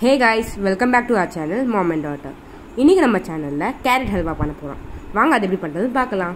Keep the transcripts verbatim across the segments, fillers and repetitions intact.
Hey guys, welcome back to our channel Mom and Daughter. இன்னைக்கு நம்ம சேனல்ல carrot halwa பண்ண போறோம். வாங்க அது எப்படி பண்றது பார்க்கலாம்.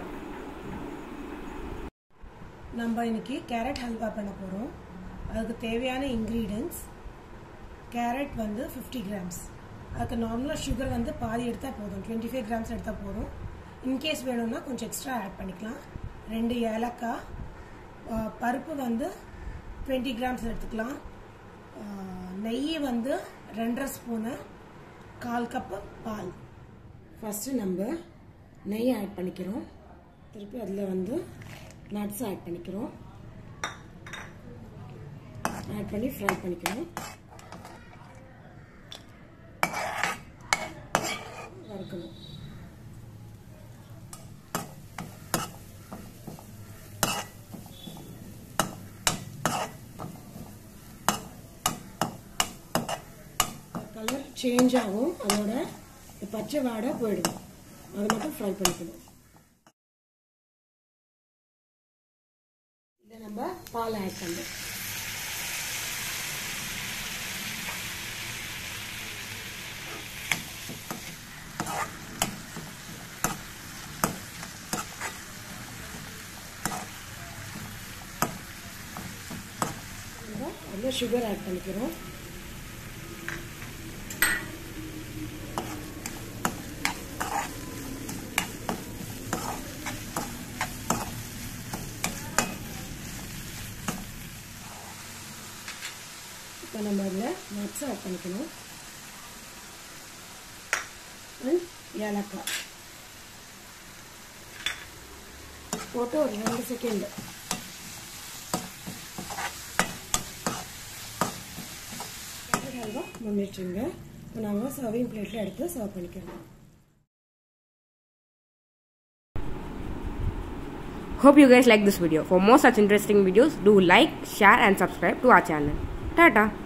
நம்ம இன்னைக்கு கேரட் ஹல்வா பண்ண போறோம். அதுக்கு தேவையான ingredients கேரட் வந்து fifty grams. அதுக்கு நார்மலா sugar வந்து பாதி எடுத்தா போதும். twenty-five grams எடுத்தா போதும். In case வேணும்னா கொஞ்சம் எக்ஸ்ட்ரா ஆட் பண்ணிக்கலாம். ரெண்டு ஏலக்காய், பருப்பு வந்து twenty grams எடுத்துக்கலாம். நெய் வந்து ரெண்டரை ஸ்பூனு, கால் கப்பு பால். ஃபர்ஸ்ட் நம்ம நெய் ஆட் பண்ணிக்கிறோம். திருப்பி அதில் வந்து நட்ஸ் ஆட் பண்ணிக்கிறோம். ஆட் பண்ணி ஃப்ரை பண்ணிக்கிறோம். வறுக்கணும். கலர் சேஞ்ச் ஆகும், அதோட பச்சை வாடை போயிடும். அதை மட்டும் ஃப்ரை பண்ணிக்கணும். இதை நம்ம பால் ஆட் பண்ணணும். அதில் சுகர் ஆட் பண்ணிக்கிறோம். இப்போ நம்ம அதில் நட்ஸ் ஆட் பண்ணிக்கணும். ஏலக்காய் போட்டு ஒரு ரெண்டு செகண்ட் ஹல்வா முடிச்சுங்க. இப்போ நாங்கள் சர்விங் பிளேட்டில் எடுத்து சர்வ் பண்ணிக்கிறோம். Hope you guys like this video. For more such interesting videos, do like, share and subscribe to our channel. Tata.